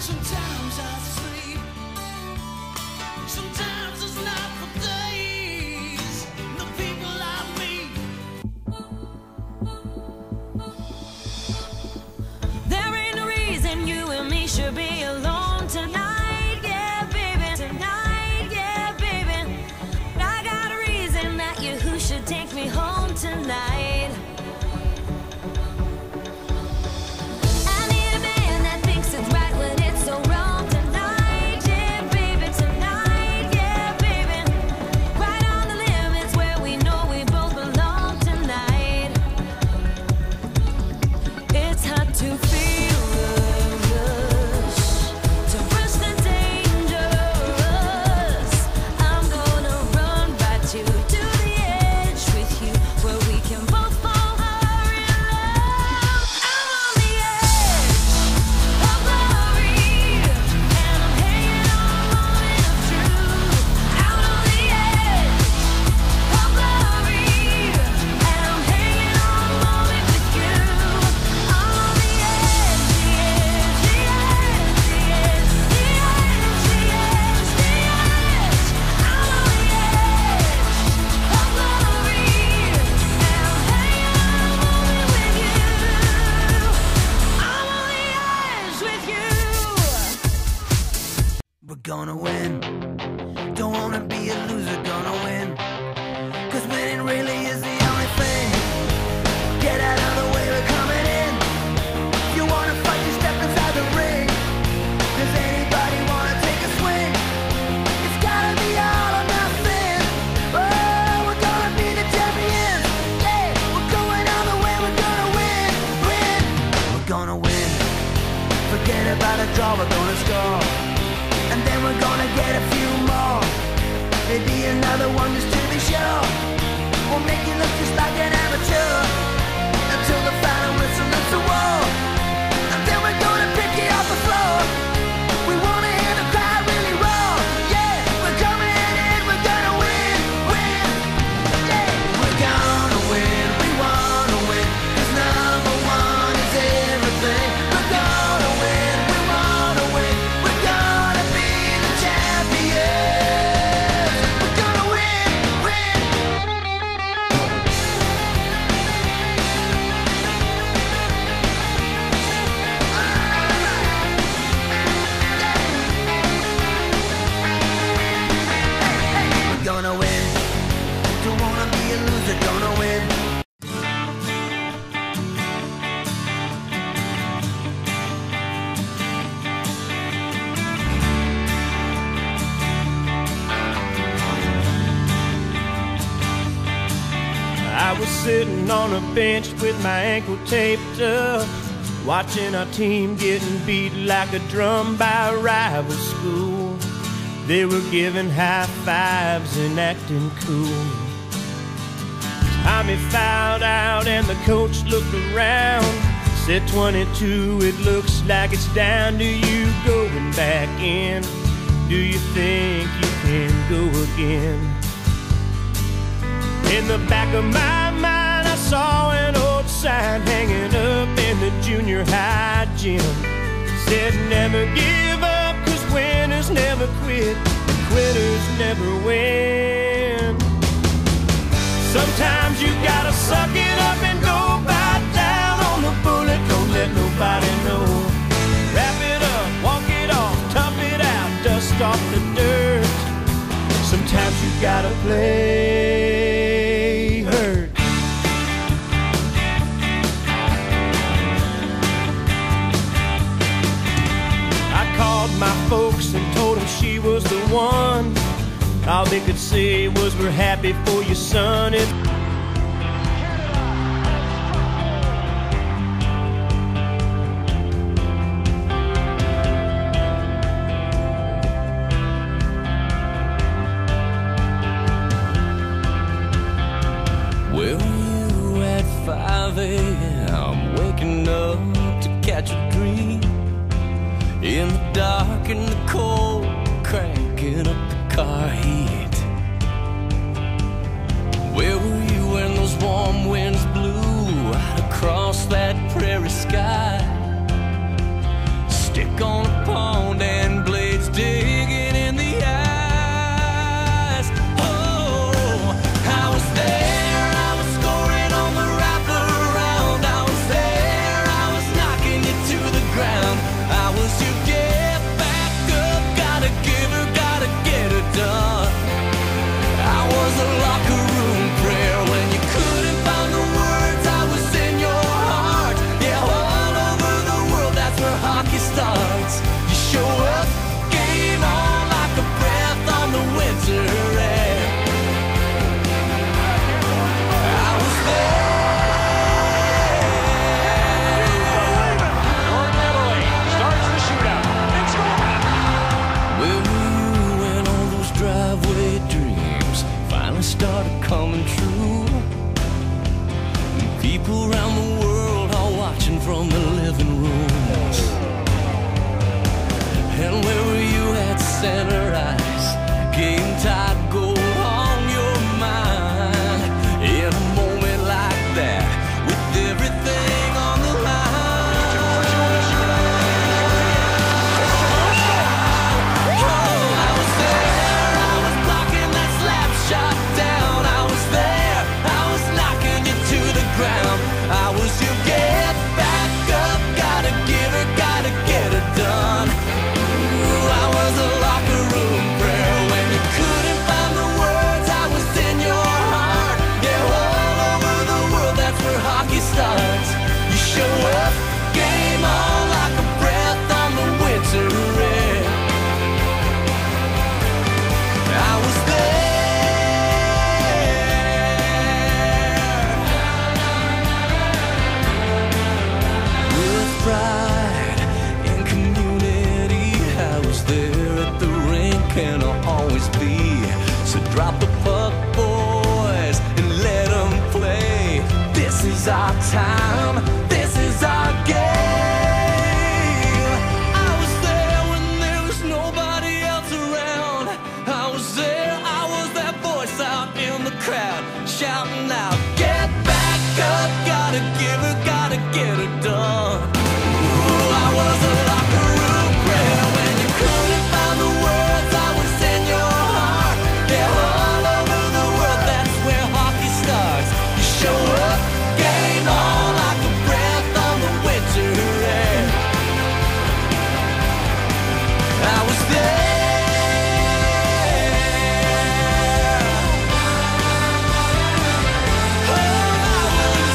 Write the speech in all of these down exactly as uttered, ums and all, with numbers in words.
Sometimes I sleep, sometimes it's not for days. The people I meet, there ain't no reason you and me should be alone tonight, yeah, baby. Tonight, yeah, baby. I got a reason that you who should take me home tonight. I need a man that thinks it's right when it's so wrong tonight, yeah, baby. Tonight, yeah, baby. Right on the limits where we know we both belong tonight. It's hard to feel the rush, to rush the dangerous. I'm gonna run right to to the edge with you, where we can both fall hard in love. I'm on the edge of glory, and I'm hanging on a moment of truth. Out on the edge of glory, and I'm hanging on a moment with you. I'm on the edge, the edge, the edge, the edge, the edge, the edge, the edge. I'm on the edge of glory, and I'm hanging on a moment with you. I'm on the edge with you. we're gonna win. Don't wanna be a loser, gonna win. Cause winning really is the only thing. Get out of the way, we're coming in. If you wanna fight, you step inside the ring. Does anybody wanna take a swing? It's gotta be all or nothing. Oh, we're gonna be the champions. Yeah, we're going all the way, we're gonna win, win. We're gonna win. Forget about a draw, we're gonna score. And then we're gonna get a few more. Maybe another one just to be sure. We'll make you look just like an amateur. Until the final whistle hits the wall. And then we're gonna pick you off the floor. We wanna hear the crowd really roar. Yeah, we're coming in, we're gonna win, win. Yeah, we're gonna win, we wanna win. Cause number one is everything. We're gonna win, we wanna win. We're gonna be the champions. We're gonna win, win. We're gonna win. Don't wanna be a loser, gonna win. I was sitting on a bench with my ankle taped up, watching our team getting beat like a drum by a rival school. They were giving high fives and acting cool. Tommy fouled out and the coach looked around, said, twenty-two, it looks like it's down to you going back in. Do you think you can go again? In the back of my mind, I saw an old sign hanging up in the junior high gym. Said, never give up, cause winners never quit, quitters never win. Sometimes you gotta suck it up and go back down on the bullet. Don't let nobody know. Wrap it up, walk it off, tough it out, dust off the dirt. Sometimes you gotta play hurt. I called my folks and told them she was the one. All they could say was, we're happy for your son. It Where were you at five A M? Waking up to catch a dream. In the dark and the cold, cranking up the car heat. Where were you when those warm winds blew out across that prairie sky? Stick on a pond was you get back up, gotta give her, gotta get her done. I was a locker room prayer when you couldn't find the words. I was in your heart, yeah, all over the world. That's where hockey starts. You show up, game on like a breath on the winter air. I was there. Northern Italy starts the shootout. It's gone. Where were you when all those driveway dreams finally started coming true? And people around the world are watching from the living rooms. And where were you at center ice? Game tied goal on your mind. In a moment like that, with everything on the line. Oh, I was there, I was blocking that slap shot down. I was there, I was knocking you to the ground. I was you get back up, gotta give her, gotta get her done. Ooh, I was a locker room prayer when you couldn't find the words. I was in your heart, yeah, all over the world. That's where hockey starts. You show up, game on like a breath on the winter air. I was there with pride and community. I was there at the rink and I'll always be. So drop the puck, boys, and let them play. This is our time, this is our game. I was there when there was nobody else around. I was there, I was that voice out in the crowd, shouting out, get back up, gotta give her, gotta get her done. Ooh, I was a locker room prayer when you couldn't find the words. I was in your heart, yeah, all over the world. That's where hockey starts. You show up, game on like a breath on the winter air. I was there. Oh, I was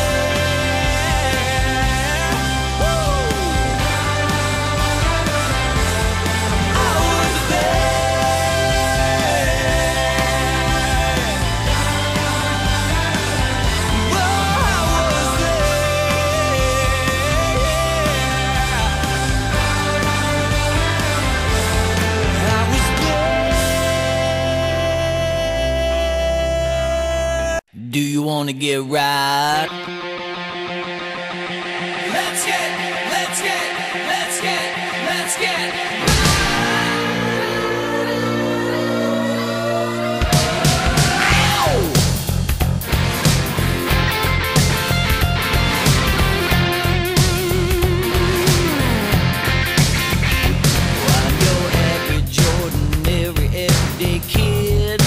there. Woo. I was there. Whoa, I was there. I was there. Do you want to get right? Let's get, let's get, let's get, let's get Ow! Well, I'm your average, ordinary, everyday kid,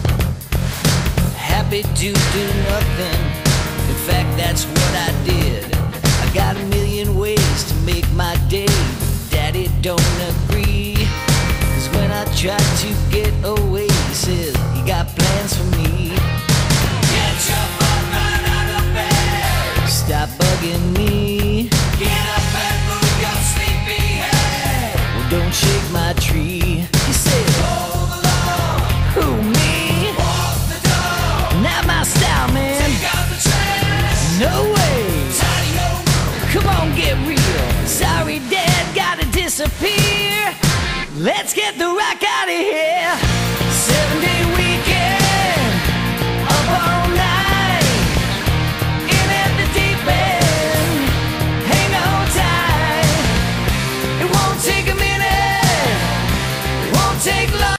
happy to do nothing. In fact, that's what I did. I got a million ways to make my day, but Daddy don't agree. Cause when I tried to get away, he says he got plans for me. Get your butt right out of bed. Stop bugging me. Get up and move your sleepy head. Well, don't shake my tree. He said, hold the law. Who, me? Walk the dog. Not my style, man. Take out the trash. No way. Tidy your room. Come on, get real. Sorry, Dad, gotta disappear. Let's get the rock out of here. Seven day weekend, up all night, in at the deep end. Hang on tight. It won't take a minute. It won't take long.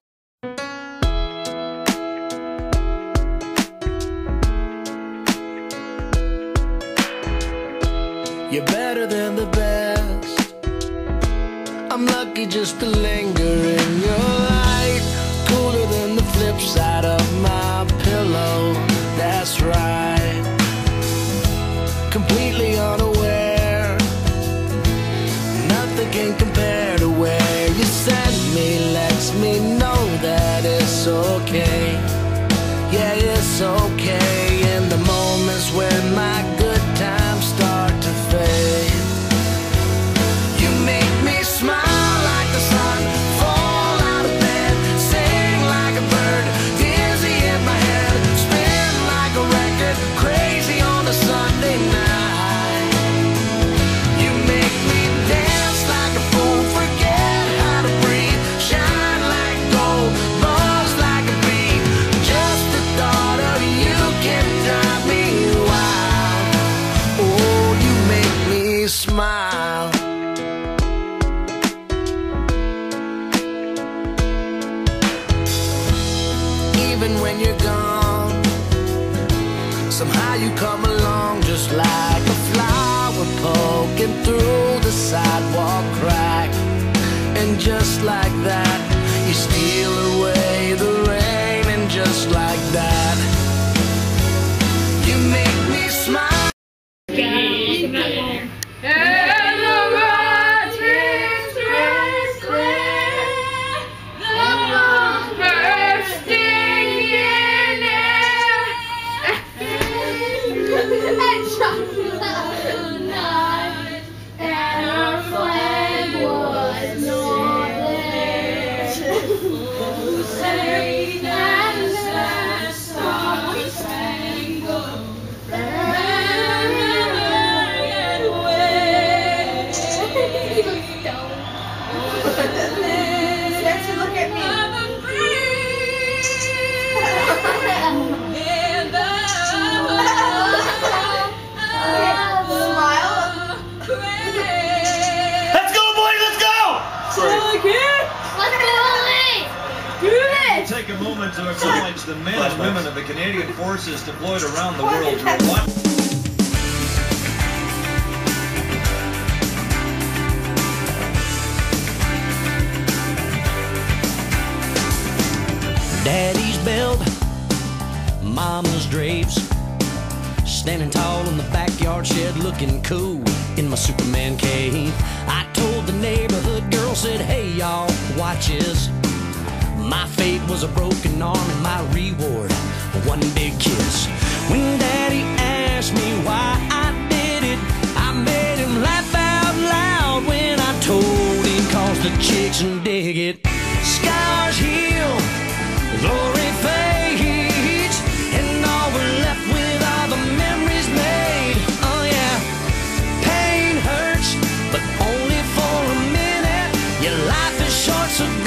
You're better than the best. I'm lucky just to linger in your light. Cooler than the flip side of my pillow. That's right. Completely unaware. Nothing can compare. when you're gone. Somehow you come along just like a flower poking through the sidewalk crack. And just like that, you steal away the rain. And just like that, you make me smile. Take a moment to acknowledge the men and women of the Canadian Forces deployed around the world to watch. Daddy's belt, mama's drapes, standing tall in the backyard shed looking cool in my Superman cape. I told the neighborhood girl, said, hey y'all, watch this. My fate was a broken arm and my reward, one big kiss. When Daddy asked me why I did it, I made him laugh out loud when I told him, cause the chicks can dig it. Scars heal, glory fades, and all we're left with are the memories made. Oh yeah, pain hurts, but only for a minute. Your life is short, so